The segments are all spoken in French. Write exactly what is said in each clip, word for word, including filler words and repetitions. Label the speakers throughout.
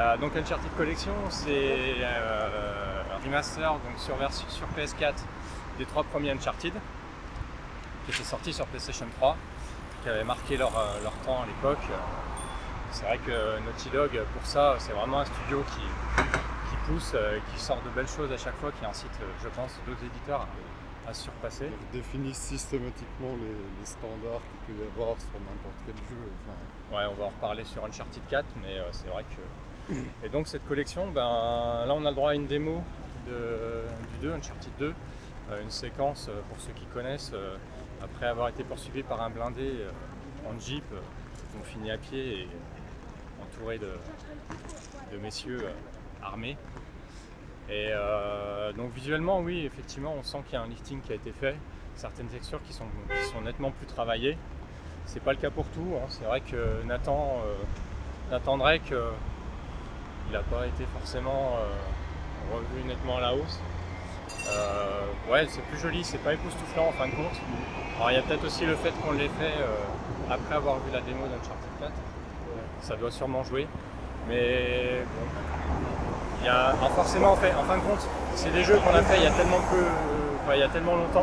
Speaker 1: Euh, donc Uncharted Collection, c'est euh, un remaster donc sur, sur P S quatre des trois premiers Uncharted qui étaient sortis sur PlayStation trois, qui avaient marqué leur, leur temps à l'époque. C'est vrai que Naughty Dog, pour ça, c'est vraiment un studio qui, qui pousse, qui sort de belles choses à chaque fois, qui incite, je pense, d'autres éditeurs à, à se surpasser.
Speaker 2: Ils définissent systématiquement les, les standards qu'il peut y avoir sur n'importe quel jeu. Enfin...
Speaker 1: Ouais, on va en reparler sur Uncharted quatre, mais euh, c'est vrai que... Et donc cette collection, ben, là on a le droit à une démo de, du deux, Uncharted deux, euh, une séquence, euh, pour ceux qui connaissent, euh, après avoir été poursuivi par un blindé euh, en jeep, euh, on finit à pied et entouré de, de messieurs euh, armés. Et euh, donc visuellement, oui, effectivement, on sent qu'il y a un lifting qui a été fait, certaines textures qui sont, qui sont nettement plus travaillées. C'est pas le cas pour tout, hein. C'est vrai que Nathan, euh, Nathan Drake, euh, il n'a pas été forcément euh, revu nettement à la hausse. Euh, ouais, c'est plus joli, c'est pas époustouflant en fin de compte. Alors il y a peut-être aussi le fait qu'on l'ait fait euh, après avoir vu la démo d'Uncharted quatre. Ça doit sûrement jouer. Mais bon, il y a, alors forcément en, fait, en fin de compte, c'est des jeux qu'on a fait il y a tellement peu, euh, enfin, il y a tellement longtemps.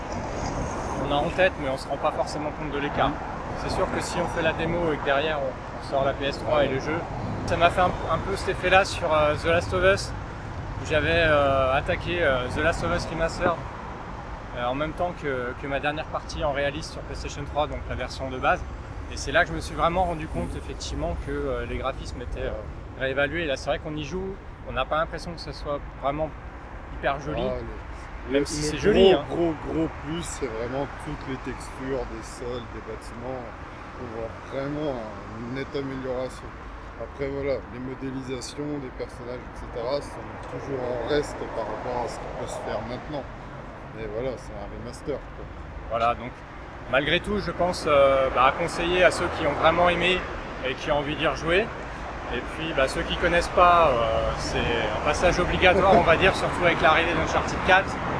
Speaker 1: On a en tête, mais on se rend pas forcément compte de l'écart. C'est sûr que si on fait la démo et que derrière on, on sort la P S trois et le jeu, ça m'a fait un, un peu cet effet-là sur euh, The Last of Us, où j'avais euh, attaqué euh, The Last of Us Remastered euh, en même temps que, que ma dernière partie en réaliste sur PlayStation trois, donc la version de base. Et c'est là que je me suis vraiment rendu compte effectivement que euh, les graphismes étaient euh, réévalués. Et là c'est vrai qu'on y joue, on n'a pas l'impression que ce soit vraiment hyper joli. Ah, le, même si c'est joli.
Speaker 2: Le
Speaker 1: hein.
Speaker 2: gros gros plus, c'est vraiment toutes les textures des sols, des bâtiments. On voit vraiment une nette amélioration. Après voilà, les modélisations des personnages, et cetera sont toujours en reste par rapport à ce qui peut se faire maintenant. Mais voilà, c'est un remaster, quoi.
Speaker 1: Voilà, donc malgré tout, je pense euh, bah, à conseiller à ceux qui ont vraiment aimé et qui ont envie d'y rejouer. Et puis bah, ceux qui ne connaissent pas, euh, c'est un passage obligatoire, on va dire, surtout avec l'arrivée d'Uncharted quatre.